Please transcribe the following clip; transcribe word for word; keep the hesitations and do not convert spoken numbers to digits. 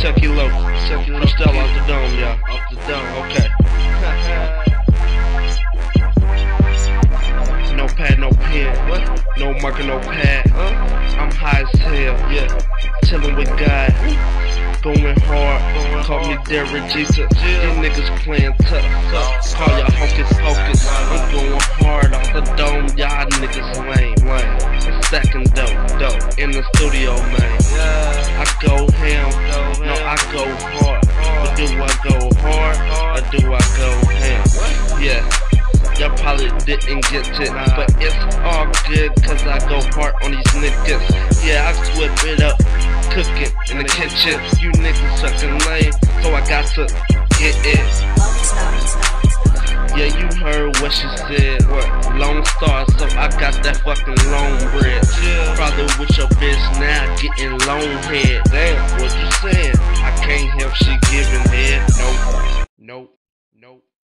Chucky Low, Chucky Low, still off the dome, y'all. Off the dome, okay. No pad, no pen, what? No marker, no pad. Huh? I'm high as hell, yeah. Chillin' with God, going hard. Going Call hard. me Derek Jesus. These niggas playing tough, tough. Call y'all hocus pocus. I'm going hard off the dome, y'all niggas lame, lame. Second dope, dope in the studio, man. I go ham, no, I go hard. But do I go hard or do I go ham? Yeah. Y'all probably didn't get it, but it's all good cause I go hard on these niggas. Yeah, I whip it up, cook it in the kitchen. You niggas suckin' lame, so I got to get it. Yeah, you heard what she said, what? Lone Star, so I got that fucking long bread. Probably with your bitch now, getting long head. Damn, what you saying? I can't help she giving head. Nope, nope, nope.